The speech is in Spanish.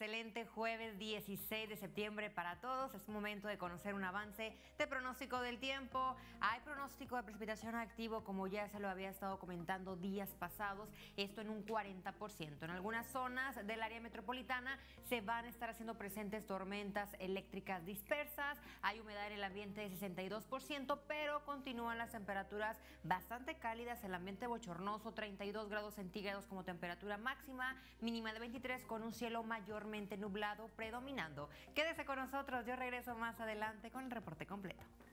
excelente jueves 16 de septiembre para todos. Es momento de conocer un avance de pronóstico del tiempo. Hay pronóstico de precipitación activo, como ya se lo había estado comentando días pasados, esto en un 40%. En algunas zonas del área metropolitana se van a estar haciendo presentes tormentas eléctricas dispersas. Hay humedad en el ambiente de 62%, pero continúan las temperaturas bastante cálidas. El ambiente bochornoso, 32 grados centígrados como temperatura máxima, mínima de 23 con un cielo mayormente nublado predominando. Quédese con nosotros, yo regreso más adelante con el reporte completo.